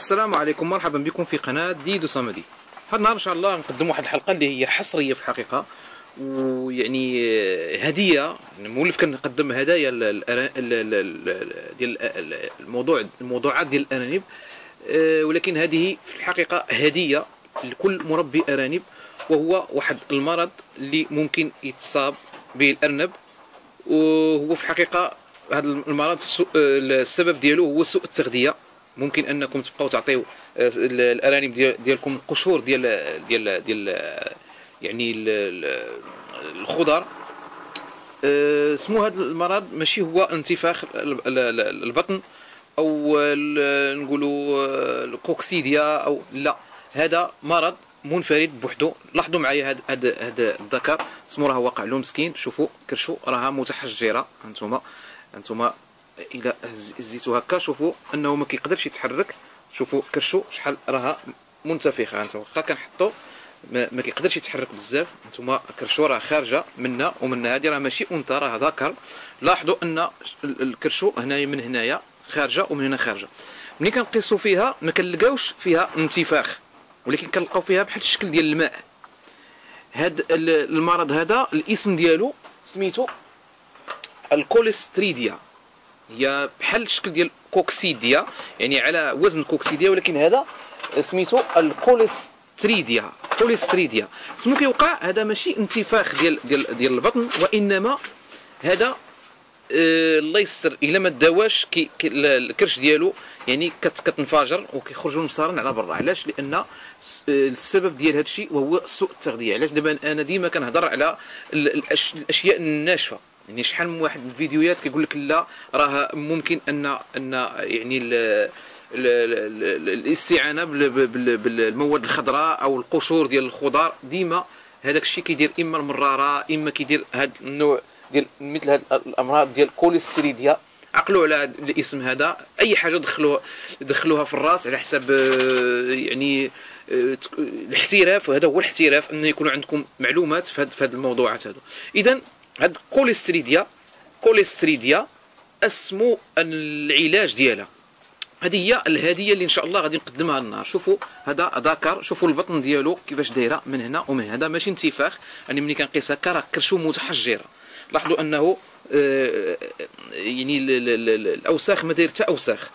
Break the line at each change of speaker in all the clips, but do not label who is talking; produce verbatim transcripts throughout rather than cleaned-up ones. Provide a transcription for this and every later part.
السلام عليكم، مرحبا بكم في قناة ديدو صمدي. هذا النهار ان شاء الله نقدم واحد الحلقة اللي هي حصرية في الحقيقة، ويعني هدية. مولف كنقدم هدايا ديال الموضوع الموضوعات ديال الارانب، ولكن هذه في الحقيقة هدية لكل مربي ارانب، وهو واحد المرض اللي ممكن يتصاب به الارنب. وهو في الحقيقة هذا المرض السبب ديالو هو سوء التغذية. ممكن انكم تبقاو تعطيو الارانب ديالكم قشور ديال ديال ديال يعني الخضر. سمو هذا المرض ماشي هو انتفاخ البطن او نقولوا الكوكسيديا او لا، هذا مرض منفرد بوحدو. لاحظوا معايا هذا هذا الذكر سمو راه واقع له مسكين، شوفوا كرشو راها متحجره. هانتوما هانتوما الى هزيتو هكا شوفوا انه ما كيقدرش يتحرك. شوفوا كرشو شحال راها منتفخه. هانتوما واخا كنحطو ما, ما كيقدرش يتحرك بزاف. هانتوما كرشو راه خارجه منا ومن هذه، راه ماشي انثى راه ذكر. لاحظوا ان الكرشو هنايا من هنايا خارجه ومن هنا خارجه. ملي كنقيسوا فيها ما كنلقاوش فيها انتفاخ، ولكن كنلقاو فيها بحال الشكل ديال الماء. هذا المرض هذا الاسم ديالو سميتو الكوليستريديا، هي بحال الشكل ديال كوكسيديا، يعني على وزن كوكسيديا، ولكن هذا سميتو الكوليستريديا. كوليستريديا سمو كيوقع هذا ماشي انتفاخ ديال ديال ديال البطن، وانما هذا آه الله يستر الا ما داواش كي الكرش ديالو يعني كت كتنفجر وكيخرجوا المصارن على برا. علاش؟ لان السبب ديال هذا الشيء وهو سوء التغذيه. علاش؟ دابا انا ديما كنهضر على الاشياء الناشفه. يعني شحال من واحد الفيديوهات كيقول لك لا راه ممكن ان ان يعني ال ال ال الاستعانه بالمواد الخضراء او القشور ديال الخضار. ديما هذاك الشيء كيدير اما المراره، اما كيدير هذا النوع ديال مثل هذه الامراض ديال كوليستريديا. عقلوا على الاسم هذا. اي حاجه دخلوها دخلوها في الراس على حساب يعني الاحتراف، وهذا هو الاحتراف، انه يكون عندكم معلومات في هذه الموضوعات هذو. اذا هاد كوليستريديا كوليستريديا اسمو العلاج ديالها. هذه هي الهديه اللي ان شاء الله غادي نقدمها النهار. شوفوا هذا ذكر، شوفوا البطن ديالو كيفاش دايره من هنا ومن هذا، ماشي انتفاخ. يعني ملي كنقيس هكا راه كرشو متحجره. لاحظوا انه آه يعني الاوساخ ما داير حتى اوساخ.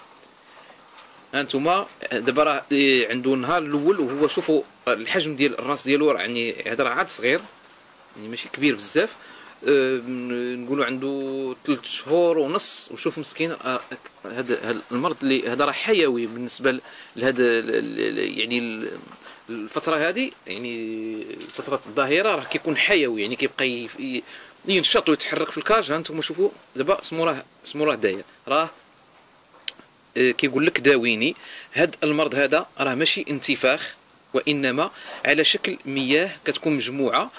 هانتوما دابا راه عنده النهار الاول، وهو شوفوا الحجم ديال الراس ديالو يعني هذا راه عاد صغير، يعني ماشي كبير بزاف. أه نقولوا عنده ثلاث شهور ونص. وشوف مسكين هذا المرض اللي هذا راه حيوي بالنسبه لهذا يعني الفتره هذه، يعني فتره الظهيره راه كيكون حيوي، يعني كيبقى ينشط ويتحرك في الكاج. ها انتم شوفوا دابا سمو راه سمو راه داير راه أه كيقول لك داويني. هذا المرض هذا راه ماشي انتفاخ، وانما على شكل مياه كتكون مجموعه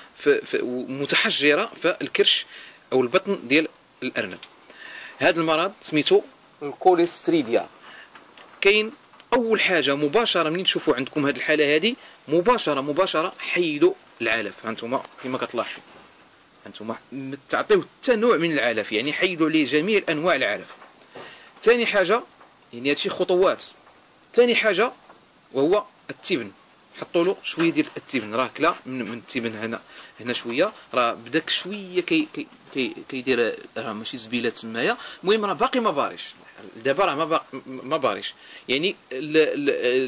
متحجره في الكرش او البطن ديال الارنب. هذا المرض سميتو الكوليستريديا. كاين اول حاجه مباشره منين تشوفوا عندكم هذه الحاله هذه، مباشره مباشره حيدوا العلف. هانتوما كما كتلاحظوا، هانتوما تعطيو حتى نوع من العلف، يعني حيدوا عليه جميع انواع العلف. ثاني حاجه يعني هادشي خطوات. ثاني حاجه وهو التبن. حطوا له شويه ديال التبن، راه كلا من, من التبن هنا هنا شويه، راه بداك شويه كي كي كي كيدير راه ماشي زبيله تمايا. المهم راه باقي ما باريش دابا، راه ما ما باريش. يعني ال ال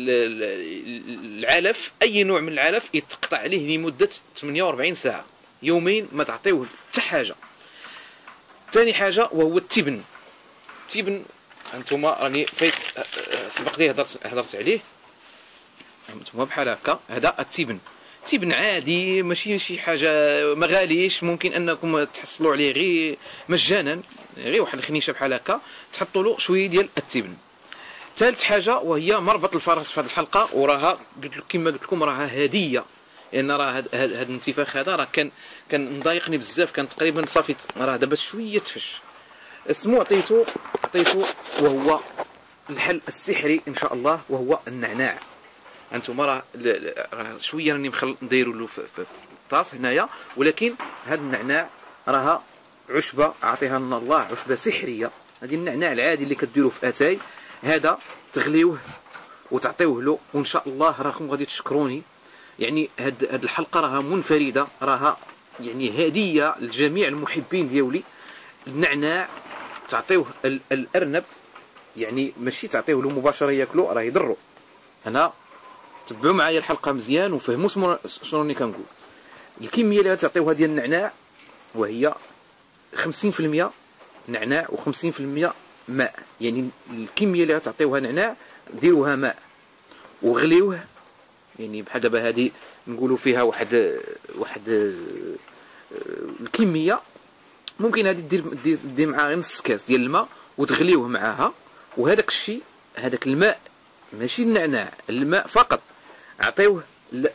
ال العلف، اي نوع من العلف يتقطع عليه لمده ثمانية وأربعين ساعه، يومين ما تعطيوه حتى حاجه. ثاني حاجه وهو التبن. التبن انتم راني فايت سبق لي هضرت هضرت عليه. هانتوما بحال هكا هذا التبن. تبن عادي ماشي شي حاجه ما غاليش، ممكن انكم تحصلوا عليه غير مجانا، غير واحد الخنيشه بحال هكا تحطوا له شويه ديال التبن. ثالث حاجه وهي مربط الفرس في هذه الحلقه، وراها قلت لكم كما قلت لكم راها هديه، لان راه هذا الانتفاخ هذا راه كان كان مضايقني بزاف، كان تقريبا صافي راه دابا شويه تفش. اسمو عطيتو عطيتو وهو الحل السحري ان شاء الله، وهو النعناع. انتم راه شويه راني مخل نديروا له في الطاس هنايا، ولكن هذا النعناع راها عشبه عطيها لنا الله، عشبه سحريه. هذه النعناع العادي اللي كديروه في اتاي، هذا تغليوه وتعطيوه له، وان شاء الله راكم غادي تشكروني. يعني هاد هاد الحلقه راها منفرده، راها يعني هديه لجميع المحبين ديالي. النعناع تعطيوه ال الارنب، يعني ماشي تعطيوه له مباشره ياكلو، راه يضرو. هنا تبعوا معايا الحلقه مزيان وفهموا شنو راني كنقول. الكميه اللي غتعطيوها ديال النعناع وهي خمسين في المية نعناع و خمسين في المية ماء. يعني الكميه اللي غتعطيوها نعناع ديروها ماء وغليوه. يعني بحال دابا هذه نقولوا فيها واحد واحد الكميه، ممكن هذه دير دير دير معاها غير نص كاس ديال الماء وتغليوه معاها. وهذاك الشيء، هذاك الماء ماشي النعناع، الماء فقط، عطيوه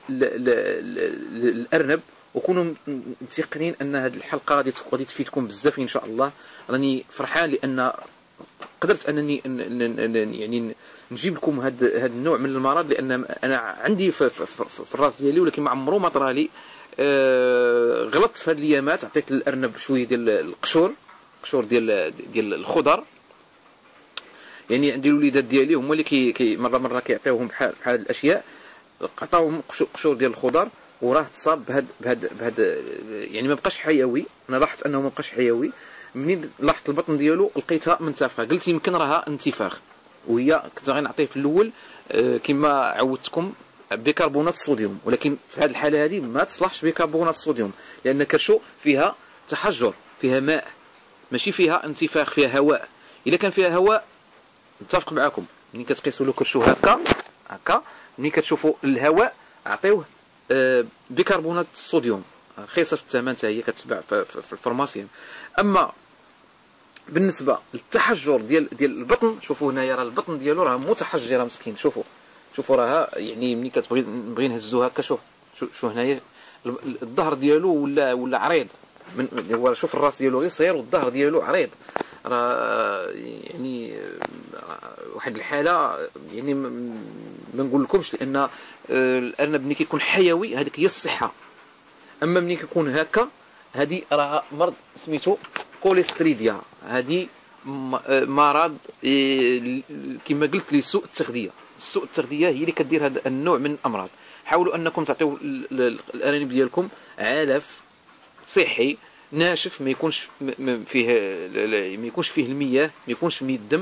للارنب. وكونوا متيقنين ان هذه الحلقه غادي غادي تفيدكم بزاف ان شاء الله. راني فرحان لان قدرت انني يعني نجيب لكم هذا هذا النوع من المرض، لان انا عندي في, في, في الراس ديالي، ولكن ما عمرو ما طرالي. أه غلطت في هذه الايامات، عطيت للارنب شويه ديال القشور، قشور ديال ديال الخضر. يعني عندي الوليدات ديالي هما اللي كي, كي مره مره كيعطيوهم بحال بحال الاشياء، عطاوهم قشور ديال الخضر وراه تصاب بهاد بهاد بهاد يعني ما بقاش حيوي. انا لاحظت انه ما بقاش حيوي. منين لاحظت البطن ديالو لقيتها منتفخه، قلت يمكن راها انتفاخ. وهي كنت غادي نعطيه في الاول أه كما عودتكم بيكربونات الصوديوم، ولكن في هذه الحاله هذه ما تصلحش بيكربونات الصوديوم، لان كرشو فيها تحجر، فيها ماء، ماشي فيها انتفاخ، فيها هواء. الا كان فيها هواء نتفق معكم، ملي كتقيسوا له كرشو هكا هكا، ملي كتشوفوا الهواء عطيوه أه بيكربونات الصوديوم، رخيصه في الثمن، حتى هي كتباع في, في, في الفارماسيان. اما بالنسبه للتحجر ديال ديال البطن، شوفوا هنايا راه البطن ديالو راه متحجره مسكين. شوفوا شوفوا راها يعني ملي كتبغي نبغي نهزو هكا، شوف شو هنايا الظهر ديالو ولا ولا عريض. من هو شوف الراس ديالو غير صغير والظهر ديالو عريض. راه يعني واحد الحاله يعني ما نقول لكمش، لان الارنب ملي كيكون حيوي هذيك هي الصحه. اما ملي كيكون هكا هذه راه مرض سميتو كوليستريديا. هذه مرض كما قلت لي سوء التغذيه. سوء التغذيه هي اللي كدير هذا النوع من الامراض. حاولوا انكم تعطيو الارانب ديالكم علف صحي ناشف، ما يكونش فيه ما يكونش فيه المياه، ما يكونش فيه الدم.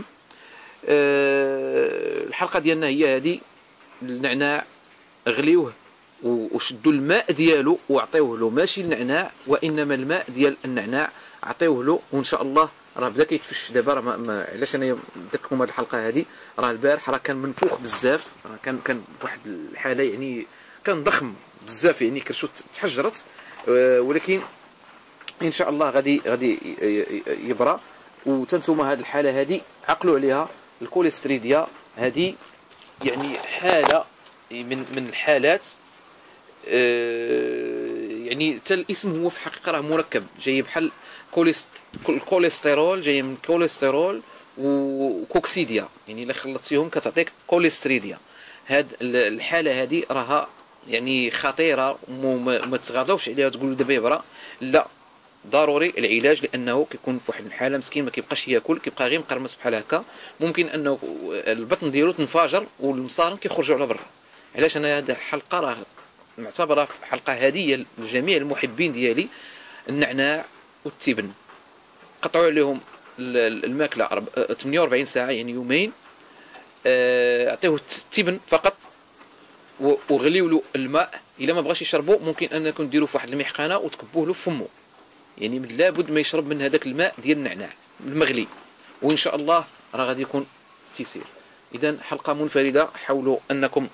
الحلقه ديالنا هي هذه. النعناع غليوه وشدوا الماء ديالو وعطيوه له، ماشي النعناع وانما الماء ديال النعناع عطيوه له. وان شاء الله راه بدا كيتفش دابا. راه ما علاش انا درت لكم هذه الحلقه هذه، راه البارح راه كان منفوخ بزاف، راه كان كان بواحد الحاله يعني كان ضخم بزاف، يعني كرشو تحجرت. ولكن ان شاء الله غادي غادي يبرى. وتنتوما هذه الحاله هذه عقلوا عليها، الكوليستريديا هذه يعني حاله من من الحالات. يعني حتى الاسم هو في الحقيقه راه مركب، جاي بحال الكوليسترول، جاي من كوليسترول وكوكسيديا، يعني الا خلطتيهم كتعطيك كوليستريديا. هاد الحاله هذه راها يعني خطيره، وما تغاضوش عليها تقولوا دابا يبرا. لا، ضروري العلاج، لانه كيكون في واحد الحاله مسكين ما كيبقاش ياكل، كيبقى غير مقرمص بحال هكا. ممكن انه البطن ديالو تنفجر والمصارم كيخرجوا على برا. علاش انا هذه الحلقه راه معتبره حلقه هديه لجميع المحبين ديالي. النعناع والتبن قطعوا عليهم الماكله ثمانية وأربعين ساعه، يعني يومين. اعطيوه التبن فقط وغليوا له الماء. الا ما بغاش يشربوا ممكن انكم ديروه في واحد المحقنه وتكبوه له في فمه، يعني من لابد ما يشرب من هذاك الماء ديال النعناع المغلي، وان شاء الله راه غادي يكون تيسير. اذا حلقه منفرده، حاولوا انكم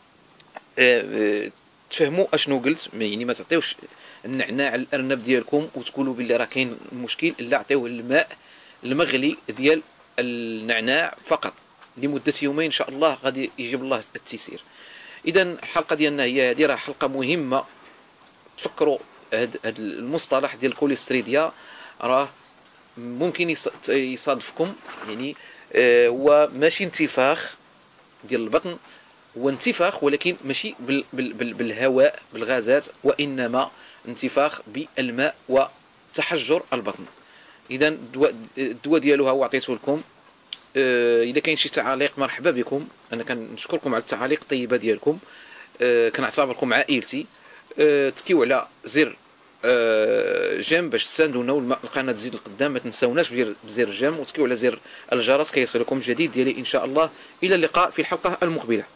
تفهموا اشنو قلت. يعني ما تعطيوش النعناع للارنب ديالكم وتقولوا باللي راه كاين مشكل، لا، عطيوه الماء المغلي ديال النعناع فقط لمده يومين، ان شاء الله غادي يجيب الله التيسير. اذا الحلقه ديالنا هي هذه، راه حلقه مهمه. تفكروا هذا المصطلح ديال الكوليستريديا راه ممكن يصادفكم، يعني هو ماشي انتفاخ ديال البطن، هو انتفاخ ولكن ماشي بال بال بال بالهواء بالغازات، وانما انتفاخ بالماء وتحجر البطن. اذا الدواء الدواء ديالو هو عطيته لكم. آه، اذا كاين شي تعاليق مرحبا بكم، انا كنشكركم على التعاليق الطيبه ديالكم. آه، كنعتبركم عائلتي. آه، تكيو على زر آه، جيم باش تساندونا والقناه تزيد لقدام. ما تنساوناش بزر جيم، وتكيو على زر الجرس كيصلكم الجديد ديالي ان شاء الله. الى اللقاء في الحلقه المقبله.